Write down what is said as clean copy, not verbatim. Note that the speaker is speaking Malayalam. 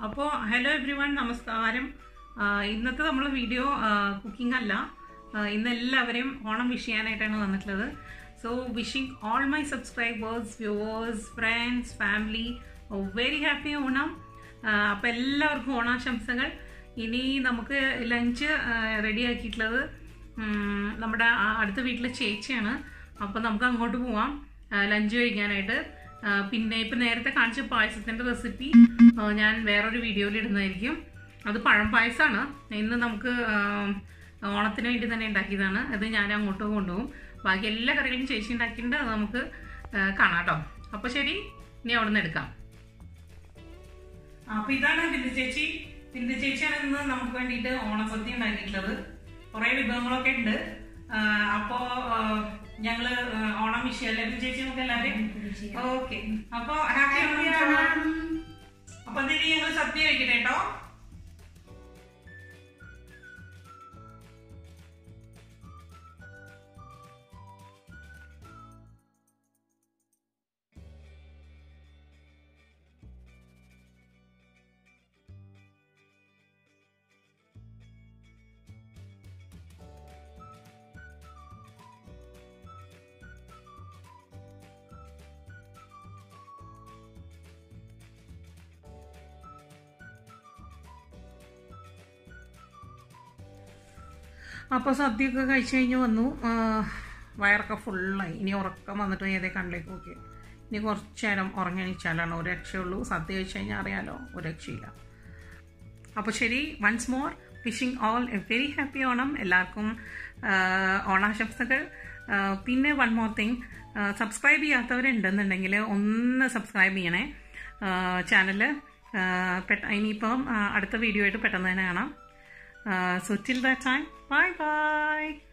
അപ്പോൾ ഹലോ എവ്രി വൺ, നമസ്കാരം. ഇന്നത്തെ നമ്മൾ വീഡിയോ കുക്കിംഗ് അല്ല. ഇന്ന് എല്ലാവരെയും ഓണം വിഷ് ചെയ്യാനായിട്ടാണ് വന്നിട്ടുള്ളത്. So wishing all my subscribers, viewers, friends, family very happy Onam. അപ്പോൾ എല്ലാവർക്കും ഓണാശംസകൾ. ഇനി നമുക്ക് ലഞ്ച് റെഡിയാക്കിയിട്ടുള്ളത് നമ്മുടെ അടുത്ത വീട്ടിലെ ചേച്ചിയാണ്. അപ്പോൾ നമുക്ക് അങ്ങോട്ട് പോവാം ലഞ്ച് കഴിക്കാനായിട്ട്. പിന്നെ ഇപ്പം നേരത്തെ കാണിച്ച പായസത്തിൻ്റെ റെസിപ്പി ഞാൻ വേറൊരു വീഡിയോയിൽ ഇടുന്നതായിരിക്കും. അത് പഴം പായസമാണ്. ഇന്ന് നമുക്ക് ഓണത്തിന് വേണ്ടി തന്നെ ഉണ്ടാക്കിയതാണ്. അത് ഞാൻ അങ്ങോട്ട് കൊണ്ടുപോകും. ബാക്കി എല്ലാ കറികളും ചേച്ചി ഉണ്ടാക്കിയിട്ടുണ്ട്. അത് നമുക്ക് കാണാം കേട്ടോ. അപ്പോൾ ശരി, ഇനി അവിടെ നിന്ന് എടുക്കാം. അപ്പോൾ ഇതാണ് ബിന്ദു ചേച്ചി. ബിന്ദു ചേച്ചിയാണ് ഇന്ന് നമുക്ക് വേണ്ടിയിട്ട് ഓണസദ്യ ഉണ്ടാക്കിയിട്ടുള്ളത്. കുറേ വിഭവങ്ങളൊക്കെ ഉണ്ട്. അപ്പോൾ ഞങ്ങള് ഓണം വിഷയം എല്ലാവരും ചേച്ചി നമുക്ക് എല്ലാവരും ഓക്കെ. അപ്പൊ ഹാപ്പി ഓണം. അപ്പൊ എന്തെങ്കിലും ഞങ്ങൾ സദ്യ കഴിക്കട്ടെ കേട്ടോ. അപ്പോൾ സദ്യയൊക്കെ കഴിച്ചു കഴിഞ്ഞ് വന്നു. വയറൊക്കെ ഫുള്ളായി. ഇനി ഉറക്കം വന്നിട്ട് ഏതേ കണ്ണിലേക്ക് നോക്കി. ഇനി കുറച്ച് നേരം ഉറങ്ങിച്ചാലാണ് ഒരു രക്ഷയുള്ളൂ. സദ്യ കഴിച്ചു കഴിഞ്ഞാൽ അറിയാലോ, ഒരു രക്ഷയില്ല. അപ്പോൾ ശരി, once more wishing all a very happy Onam. എല്ലാവർക്കും ഓണാശംസകൾ. പിന്നെ വൺ മോർ തിങ്, സബ്സ്ക്രൈബ് ചെയ്യാത്തവരുണ്ടെന്നുണ്ടെങ്കിൽ ഒന്ന് സബ്സ്ക്രൈബ് ചെയ്യണേ ചാനൽ. ഇനിയിപ്പം അടുത്ത വീഡിയോ ആയിട്ട് പെട്ടെന്ന് തന്നെ കാണാം. So till that time, bye bye.